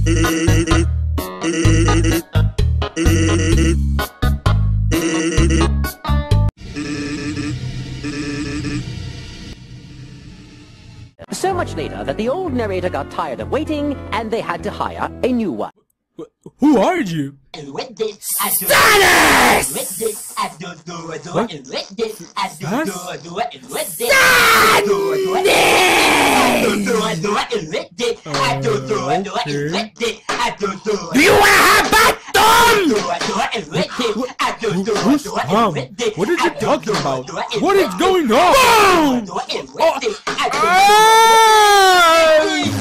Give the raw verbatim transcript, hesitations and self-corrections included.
So much later that the old narrator got tired of waiting, and they had to hire a new one. Who are you? Stannis! What? Do you want to have bathroom? Who's Tom? What are you talking about? What is going on? Boom! Oh. Ah!